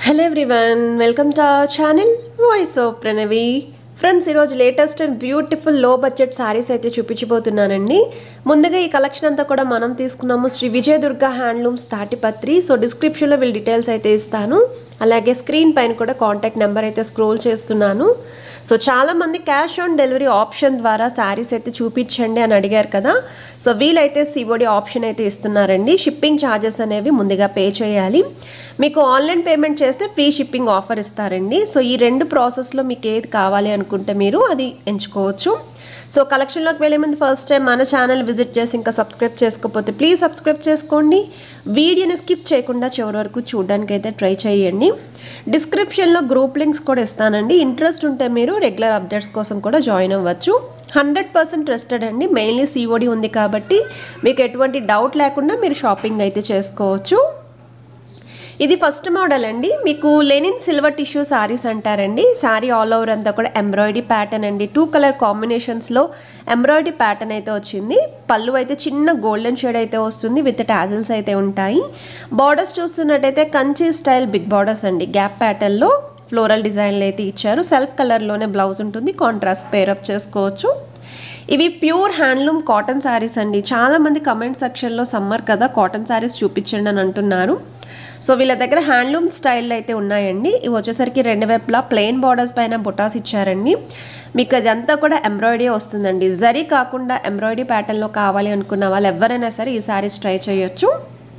Hello everyone, welcome to our channel Voice of Pranavi. Friends ఈరోజు latest and beautiful low budget sarees అయితే చూపించబోతున్నానండి. ముందుగా ఈ కలెక్షన్ అంతా కూడా మనం తీసుకున్నాము శ్రీ విజయదుర్గ హ్యాండ్లూమ్స్ తాటిపత్రి. సో డిస్క్రిప్షన్లో వీళ్ళ డీటెయిల్స్ అయితే ఇస్తాను, అలాగే స్క్రీన్ పైన కూడా కాంటాక్ట్ నెంబర్ అయితే స్క్రోల్ చేస్తున్నాను. సో చాలామంది క్యాష్ ఆన్ డెలివరీ ఆప్షన్ ద్వారా శారీస్ అయితే చూపించండి అని అడిగారు కదా. సో వీళ్ళైతే సిఓడి ఆప్షన్ అయితే ఇస్తున్నారండి. షిప్పింగ్ ఛార్జెస్ అనేవి ముందుగా పే చేయాలి. మీకు ఆన్లైన్ పేమెంట్ చేస్తే ఫ్రీ షిప్పింగ్ ఆఫర్ ఇస్తారండి. సో ఈ రెండు ప్రాసెస్లో మీకు ఏది కావాలి అనుకుంటే మీరు అది ఎంచుకోవచ్చు. సో కలెక్షన్లోకి వెళ్ళే ముందు ఫస్ట్ టైం మన ఛానల్ విజిట్ చేసి ఇంకా సబ్స్క్రైబ్ చేసుకోకపోతే ప్లీజ్ సబ్స్క్రైబ్ చేసుకోండి. వీడియోని స్కిప్ చేయకుండా చివరి వరకు చూడడానికి అయితే ట్రై చేయండి. డిస్క్రిప్షన్లో గ్రూప్ లింక్స్ కూడా ఇస్తానండి. ఇంట్రెస్ట్ ఉంటే మీరు రెగ్యులర్ అప్డేట్స్ కోసం కూడా జాయిన్ అవ్వచ్చు. 100% ట్రస్టెడ్ అండి. మెయిన్లీ సిఓడి ఉంది కాబట్టి మీకు ఎటువంటి డౌట్ లేకుండా మీరు షాపింగ్ అయితే చేసుకోవచ్చు. ఇది ఫస్ట్ మోడల్ అండి. మీకు లెనిన్ సిల్వర్ టిష్యూ సారీస్ అంటారండి. సారీ ఆల్ ఓవర్ అంతా కూడా ఎంబ్రాయిడరీ ప్యాటర్న్ అండి. 2 కలర్ కాంబినేషన్స్లో ఎంబ్రాయిడరీ ప్యాటర్న్ అయితే వచ్చింది. పళ్ళు అయితే చిన్న గోల్డెన్ షేడ్ అయితే వస్తుంది, విత్ టాజిల్స్ అయితే ఉంటాయి. బార్డర్స్ చూస్తున్నట్టయితే కంచి స్టైల్ బిగ్ బార్డర్స్ అండి. గ్యాప్ ప్యాటర్న్లో ఫ్లోరల్ డిజైన్లు అయితే ఇచ్చారు. సెల్ఫ్ కలర్లోనే బ్లౌజ్ ఉంటుంది, కాంట్రాస్ట్ పేరప్ చేసుకోవచ్చు. ఇవి ప్యూర్ హ్యాండ్లూమ్ కాటన్ శారీస్ అండి. చాలామంది కమెంట్ సెక్షన్లో సమ్మర్ కదా కాటన్ శారీస్ చూపించండి అని అంటున్నారు. సో వీళ్ళ దగ్గర హ్యాండ్లూమ్ స్టైల్ అయితే ఉన్నాయండి. ఇవి వచ్చేసరికి 2 వైపులా ప్లెయిన్ బార్డర్స్ పైన బుటాస్ ఇచ్చారండి. మీకు అదంతా కూడా ఎంబ్రాయిడరీ వస్తుందండి. జరీ కాకుండా ఎంబ్రాయిడరీ ప్యాటర్న్లో కావాలి అనుకున్న వాళ్ళు ఎవరైనా సరే ఈ శారీస్ ట్రై చేయొచ్చు.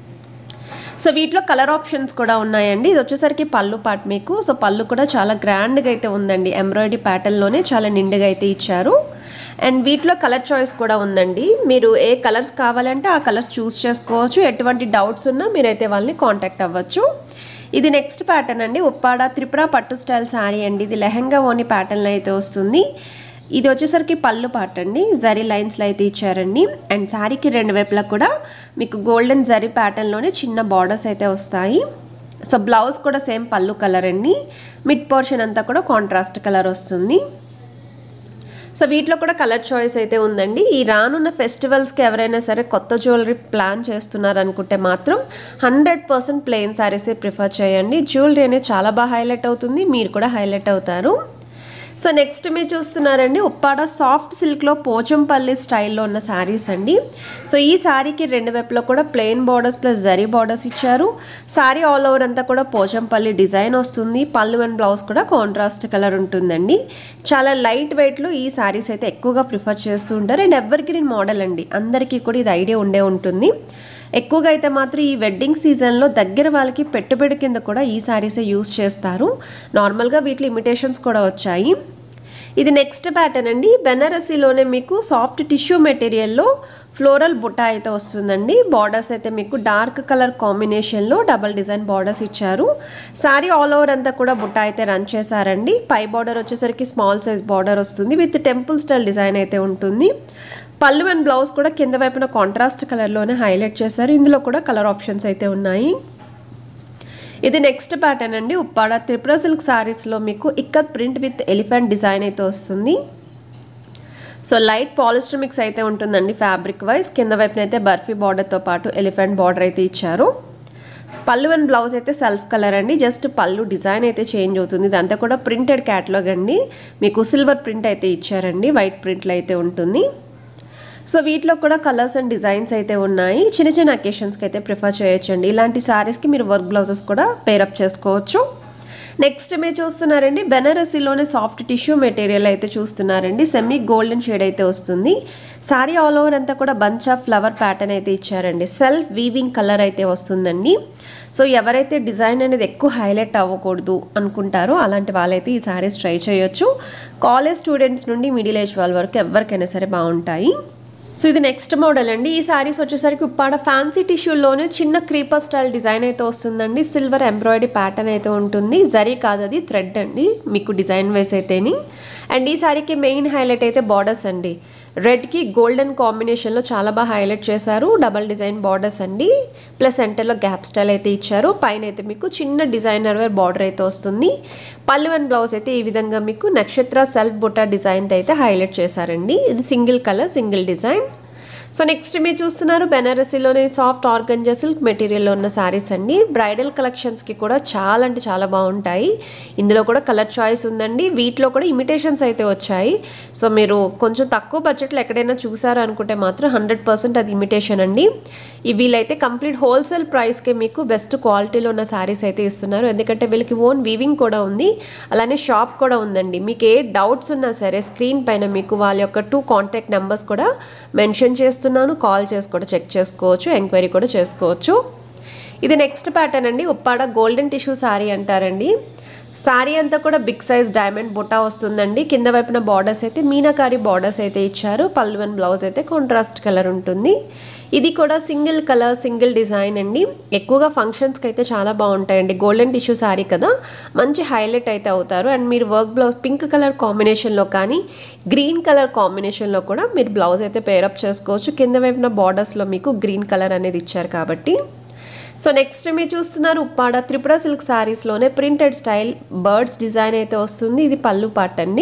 సో వీటిలో కలర్ ఆప్షన్స్ కూడా ఉన్నాయండి. ఇది వచ్చేసరికి పళ్ళు పార్ట్ మీకు. సో పళ్ళు కూడా చాలా గ్రాండ్గా అయితే ఉందండి. ఎంబ్రాయిడరీ ప్యాటర్న్లోనే చాలా నిండుగా అయితే ఇచ్చారు. అండ్ వీటిలో కలర్ చాయిస్ కూడా ఉందండి. మీరు ఏ కలర్స్ కావాలంటే ఆ కలర్స్ చూస్ చేసుకోవచ్చు. ఎటువంటి డౌట్స్ ఉన్నా మీరైతే వాళ్ళని కాంటాక్ట్ అవ్వచ్చు. ఇది నెక్స్ట్ ప్యాటర్న్ అండి. ఉప్పాడ త్రిపుర పట్టు స్టైల్ శారీ అండి. ఇది లెహంగా ఓని ప్యాటర్న్లో అయితే వస్తుంది. ఇది వచ్చేసరికి పళ్ళు పార్ట్ అండి. జరీ లైన్స్లో అయితే ఇచ్చారండి. అండ్ శారీకి 2 వైపులా కూడా మీకు గోల్డెన్ జరీ ప్యాటర్న్లోనే చిన్న బార్డర్స్ అయితే వస్తాయి. సో బ్లౌజ్ కూడా సేమ్ పళ్ళు కలర్ అండి. మిడ్ పోర్షన్ అంతా కూడా కాంట్రాస్ట్ కలర్ వస్తుంది. సో వీటిలో కూడా కలర్ చాయిస్ అయితే ఉందండి. ఈ రానున్న ఫెస్టివల్స్కి ఎవరైనా సరే కొత్త జ్యువెలరీ ప్లాన్ చేస్తున్నారు అనుకుంటే మాత్రం 100% ప్లెయిన్ శారీసే ప్రిఫర్ చేయండి. జ్యువెలరీ అనేది చాలా బాగా హైలైట్ అవుతుంది, మీరు కూడా హైలైట్ అవుతారు. సో నెక్స్ట్ మీరు చూస్తున్నారండి ఉప్పాడ సాఫ్ట్ సిల్క్లో పోచంపల్లి స్టైల్లో ఉన్న శారీస్ అండి. సో ఈ శారీకి 2 వైపులో కూడా plain borders plus zari borders ఇచ్చారు. శారీ ఆల్ ఓవర్ అంతా కూడా పోచంపల్లి డిజైన్ వస్తుంది. పళ్ళు అండ్ బ్లౌజ్ కూడా కాంట్రాస్ట్ కలర్ ఉంటుందండి. చాలా లైట్ వెయిట్లో ఈ శారీస్ అయితే ఎక్కువగా ప్రిఫర్ చేస్తూ ఉంటారు. అండ్ ఎవర్ గ్రీన్ మోడల్ అండి. అందరికీ కూడా ఇది ఐడియా ఉండే ఉంటుంది. ఎక్కువగా అయితే మాత్రం ఈ వెడ్డింగ్ సీజన్లో దగ్గర వాళ్ళకి పెట్టుబడి కింద కూడా ఈ శారీసే యూస్ చేస్తారు. నార్మల్గా వీటిలో ఇమిటేషన్స్ కూడా వచ్చాయి. ఇది నెక్స్ట్ ప్యాటర్న్ అండి. బెనారసీలోనే మీకు సాఫ్ట్ టిష్యూ మెటీరియల్లో ఫ్లోరల్ బుట్ట అయితే వస్తుందండి. బార్డర్స్ అయితే మీకు డార్క్ కలర్ కాంబినేషన్లో డబల్ డిజైన్ బార్డర్స్ ఇచ్చారు. శారీ ఆల్ ఓవర్ అంతా కూడా బుట్ట అయితే రన్ చేశారండి. పై బార్డర్ వచ్చేసరికి స్మాల్ సైజ్ బార్డర్ వస్తుంది, విత్ టెంపుల్ స్టైల్ డిజైన్ అయితే ఉంటుంది. పళ్ళు అండ్ బ్లౌజ్ కూడా కింద వైపున కాంట్రాస్ట్ కలర్లోనే హైలైట్ చేశారు. ఇందులో కూడా కలర్ ఆప్షన్స్ అయితే ఉన్నాయి. ఇది నెక్స్ట్ ప్యాటర్న్ అండి. ఉప్పాడ త్రిపుర సిల్క్ శారీస్లో మీకు ikat print with elephant design అయితే వస్తుంది. సో లైట్ పాలిస్టర్ మిక్స్ అయితే ఉంటుందండి ఫ్యాబ్రిక్ వైజ్. కింద వైపున అయితే బర్ఫీ బార్డర్తో పాటు ఎలిఫెంట్ బార్డర్ అయితే ఇచ్చారు. పళ్ళు అండ్ బ్లౌజ్ అయితే సెల్ఫ్ కలర్ అండి. జస్ట్ పళ్ళు డిజైన్ అయితే చేంజ్ అవుతుంది. ఇదంతా కూడా ప్రింటెడ్ క్యాటలాగ్ అండి. మీకు సిల్వర్ ప్రింట్ అయితే ఇచ్చారండి. వైట్ ప్రింట్లో అయితే ఉంటుంది. సో వీటిలో కూడా కలర్స్ అండ్ డిజైన్స్ అయితే ఉన్నాయి. చిన్న చిన్న అకేషన్స్కి అయితే ప్రిఫర్ చేయొచ్చండి. ఇలాంటి శారీస్కి మీరు వర్క్ బ్లౌజెస్ కూడా పేరప్ చేసుకోవచ్చు. నెక్స్ట్ మీరు చూస్తున్నారండి బెనారసీలోనే సాఫ్ట్ టిష్యూ మెటీరియల్ అయితే చూస్తున్నారండి. సెమీ గోల్డెన్ షేడ్ అయితే వస్తుంది. శారీ ఆల్ ఓవర్ అంతా కూడా బంచ్ ఆఫ్ ఫ్లవర్ ప్యాటర్న్ అయితే ఇచ్చారండి. సెల్ఫ్ వీవింగ్ కలర్ అయితే వస్తుందండి. సో ఎవరైతే డిజైన్ అనేది ఎక్కువ హైలైట్ అవ్వకూడదు అనుకుంటారో అలాంటి వాళ్ళైతే ఈ శారీస్ ట్రై చేయొచ్చు. కాలేజ్ స్టూడెంట్స్ నుండి మిడిల్ ఏజ్ వాళ్ళ వరకు ఎవరికైనా సరే బాగుంటాయి. సో ఇది నెక్స్ట్ మోడల్ అండి. ఈ శారీస్ వచ్చేసరికి ఉప్పాడ ఫ్యాన్సీ టిష్యూలోనే చిన్న క్రీపర్ స్టైల్ డిజైన్ అయితే వస్తుందండి. సిల్వర్ ఎంబ్రాయిడరీ ప్యాటర్న్ అయితే ఉంటుంది. జరీ కాదు, అది థ్రెడ్ అండి మీకు డిజైన్ వేస్ అయితేని. అండ్ ఈ శారీకి మెయిన్ హైలైట్ అయితే బార్డర్స్ అండి. రెడ్కి గోల్డెన్ కాంబినేషన్లో చాలా బాగా హైలైట్ చేశారు. డబల్ డిజైన్ బార్డర్స్ అండి. ప్లస్ సెంటర్లో గ్యాప్ స్టైల్ అయితే ఇచ్చారు. పైన అయితే మీకు చిన్న డిజైనర్ వేర్ బార్డర్ అయితే వస్తుంది. పళ్ళు అండ్ బ్లౌజ్ అయితే ఈ విధంగా మీకు నక్షత్ర సెల్ఫ్ బుట్ట డిజైన్ అయితే హైలైట్ చేశారండి. ఇది single colour single design. So next మీరు చూస్తున్నారు బెనారసీలోనే సాఫ్ట్ ఆర్గంజా సిల్క్ మెటీరియల్లో ఉన్న శారీస్ అండి. బ్రైడల్ కలెక్షన్స్కి కూడా చాలా అంటే చాలా బాగుంటాయి. ఇందులో కూడా కలర్ చాయిస్ ఉందండి. వీటిలో కూడా ఇమిటేషన్స్ అయితే వచ్చాయి. సో మీరు కొంచెం తక్కువ బడ్జెట్లో ఎక్కడైనా చూసారు అనుకుంటే మాత్రం 100% అది ఇమిటేషన్ అండి. వీళ్ళైతే కంప్లీట్ హోల్సేల్ ప్రైస్కే మీకు బెస్ట్ క్వాలిటీలో ఉన్న శారీస్ అయితే ఇస్తున్నారు. ఎందుకంటే వీళ్ళకి ఓన్ వీవింగ్ కూడా ఉంది, అలానే షాప్ కూడా ఉందండి. మీకు ఏ డౌట్స్ ఉన్నా సరే స్క్రీన్ పైన మీకు వాళ్ళ యొక్క 2 కాంటాక్ట్ నెంబర్స్ కూడా మెన్షన్ చేస్తున్నాను. కాల్ చేసి కూడా చెక్ చేసుకోవచ్చు, ఎంక్వైరీ కూడా చేసుకోవచ్చు. ఇది నెక్స్ట్ ప్యాటర్న్ అండి. ఉప్పాడ గోల్డెన్ టిష్యూ శారీ అంటారండి. శారీ అంతా కూడా బిగ్ సైజ్ డైమండ్ బుటా వస్తుందండి. కింద వైపున బార్డర్స్ అయితే మీనాకారి బార్డర్స్ అయితే ఇచ్చారు. పళ్ళు అండ్ బ్లౌజ్ అయితే కాంట్రాస్ట్ కలర్ ఉంటుంది. ఇది కూడా సింగిల్ కలర్ సింగిల్ డిజైన్ అండి. ఎక్కువగా ఫంక్షన్స్కి అయితే చాలా బాగుంటాయండి. గోల్డెన్ టిష్యూ శారీ కదా, మంచి హైలైట్ అయితే అవుతారు. అండ్ మీరు వర్క్ బ్లౌజ్ పింక్ కలర్ కాంబినేషన్లో కానీ గ్రీన్ కలర్ కాంబినేషన్లో కూడా మీరు బ్లౌజ్ అయితే పేరప్ చేసుకోవచ్చు. కింద వైపున బార్డర్స్లో మీకు గ్రీన్ కలర్ అనేది ఇచ్చారు కాబట్టి. సో నెక్స్ట్ మీరు చూస్తున్నారు ఉప్పాడ త్రిపుర సిల్క్ శారీస్లోనే ప్రింటెడ్ స్టైల్ బర్డ్స్ డిజైన్ అయితే వస్తుంది. ఇది పళ్ళు పార్ట్ అండి.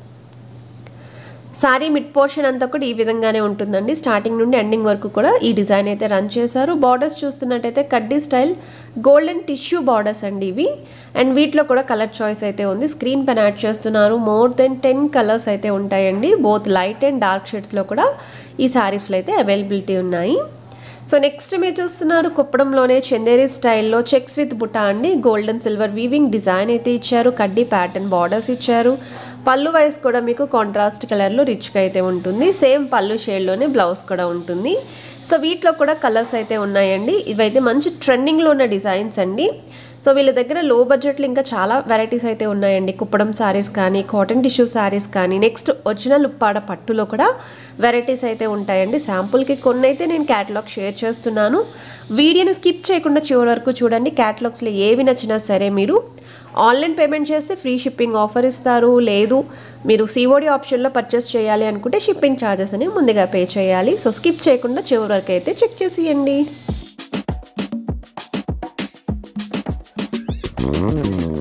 శారీ మిడ్ పోర్షన్ అంతా కూడా ఈ విధంగానే ఉంటుందండి. స్టార్టింగ్ నుండి ఎండింగ్ వరకు కూడా ఈ డిజైన్ అయితే రన్ చేశారు. బార్డర్స్ చూస్తున్నట్టయితే కడ్డీ స్టైల్ గోల్డెన్ టిష్యూ బార్డర్స్ అండి ఇవి. అండ్ వీటిలో కూడా కలర్ చాయిస్ అయితే ఉంది. స్క్రీన్ పైన యాడ్ చేస్తున్నారు. మోర్ దెన్ 10 కలర్స్ అయితే ఉంటాయండి. బోత్ లైట్ అండ్ డార్క్ షేడ్స్లో కూడా ఈ శారీస్లో అయితే అవైలబిలిటీ ఉన్నాయి. సో నెక్స్ట్ మీరు చూస్తున్నారు కుప్పడంలోనే చందేరి స్టైల్లో చెక్స్ విత్ బుటా అండి. గోల్డెన్ సిల్వర్ వీవింగ్ డిజైన్ అయితే ఇచ్చారు. కడ్డీ ప్యాటర్న్ బార్డర్స్ ఇచ్చారు. పళ్ళు వైస్ కూడా మీకు కాంట్రాస్ట్ కలర్లో రిచ్గా అయితే ఉంటుంది. సేమ్ పళ్ళు షేడ్లోనే బ్లౌజ్ కూడా ఉంటుంది. సో వీటిలో కూడా కలర్స్ అయితే ఉన్నాయండి. ఇవైతే మంచి ట్రెండింగ్లో ఉన్న డిజైన్స్ అండి. సో వీళ్ళ దగ్గర లో బడ్జెట్లో ఇంకా చాలా వెరైటీస్ అయితే ఉన్నాయండి. కుప్పడం శారీస్ కానీ కాటన్ టిష్యూ శారీస్ కానీ నెక్స్ట్ ఒరిజినల్ ఉప్పాడ పట్టులో కూడా వెరైటీస్ అయితే ఉంటాయండి. శాంపుల్కి కొన్ని అయితే నేను క్యాటలాగ్ షేర్ చేస్తున్నాను. వీడియోని స్కిప్ చేయకుండా చివరి వరకు చూడండి. క్యాటలాగ్స్లో ఏవి నచ్చినా సరే మీరు ఆన్లైన్ పేమెంట్ చేస్తే ఫ్రీ షిప్పింగ్ ఆఫర్ ఇస్తారు. లేదు మీరు సిఓడి ఆప్షన్లో పర్చేస్ చేయాలి అనుకుంటే షిప్పింగ్ ఛార్జెస్ అని ముందుగా పే చేయాలి. సో స్కిప్ చేయకుండా చివరి వరకు అయితే చెక్ చేసేయండి.